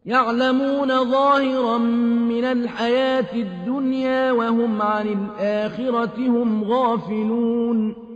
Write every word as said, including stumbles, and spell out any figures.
يعلمون ظاهرا من الحياة الدنيا وهم عن الآخرة هم غافلون